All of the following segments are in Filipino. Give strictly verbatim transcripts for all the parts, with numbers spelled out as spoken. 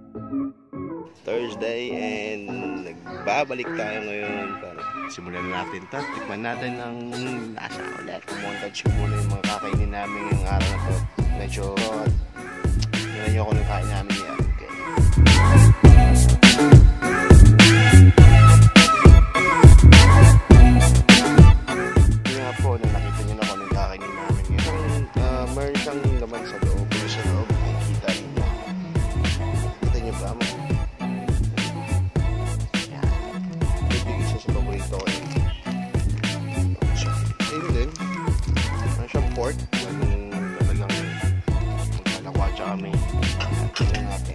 Thursday and nagbabalik tayo ngayon para simulan natin ito. Tikman natin ang lasa ulit. Montage ko muna yung mga kakainin namin yung araw na to. Medyo yun nyo kung nung kain namin yan. Okay. Yun nga po, nung nakita nyo na kung nung kakainin namin ngayon. Uh, meron siyang laman sa loob. Pero sa loob, nakikita ninyo. Kita nyo ba mo? Pork, yung talagang magkalakwatsa kami. Tingnan natin.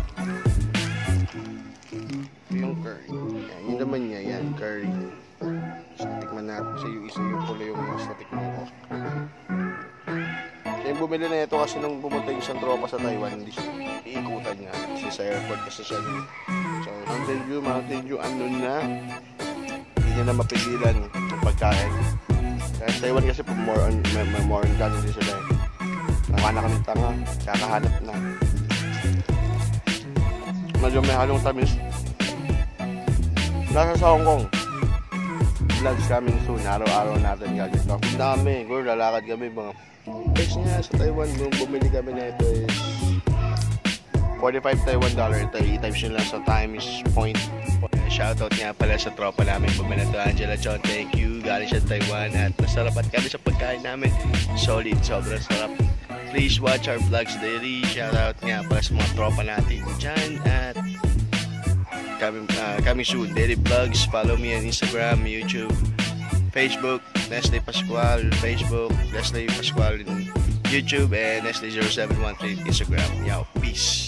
Yung curry. Yan, yung naman niya, yan, curry. So, tikman natin sa yung isa yung pula yung mas natikman ko. Kaya yung bumili na ito kasi nung pumunta yung isang tropa sa Taiwan, hindi siya iikutan nga. Kasi sa airport kasi siya. So, Mountain Dew, Mountain Dew, ano na, hindi niya na mapigilan yung pagkain. Kaya sa Taiwan kasi more on, more on gano'n din sila eh. Nakuha na kami tanga, kakahanap na. Medyo may halong tamis. Nasa sa Hong Kong. Vlogs coming soon, araw-araw natin gagawin. Ang dami, guro lalakad kami mga. Guys nga sa Taiwan, bumili kami na ito is forty-five Taiwan dollar. thirty times yun lang sa time is point. Shoutout nga pala sa tropa namin bumili to, Angela John, thank you. Galing siya Taiwan at masarap at kami sa pagkain namin. Solid, sobrang sarap. Please watch our vlogs daily. Shoutout nga pala sa mga tropa natin dyan at kami, uh, kami soon, daily vlogs. Follow me on Instagram, YouTube, Facebook, Nestle Pascual, Facebook, Nestle Pascual in YouTube, and Nestle zero seven one three Instagram. Yo, peace.